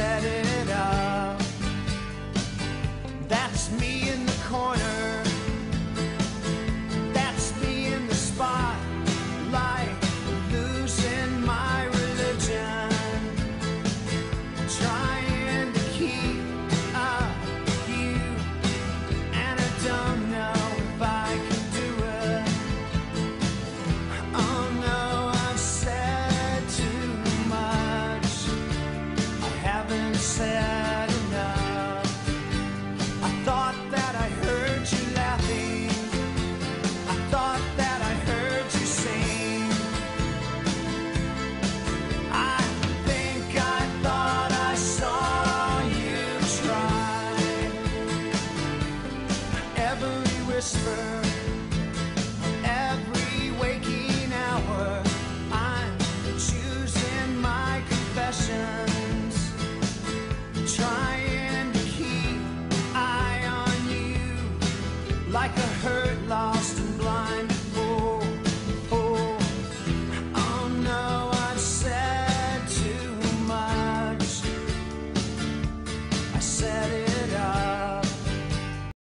set it up. That's me in the corner. That's me in the spotlight, losing my religion, trying to keep up with you, and I don't know if I can do it. Oh no, I've said too much. I haven't said enough. I thought that I heard you laughing. I thought that I heard you sing. I think I thought I saw you try. Every whisper, every waking hour, I'm choosing my confessions, trying to keep eye on you like a hurt, lost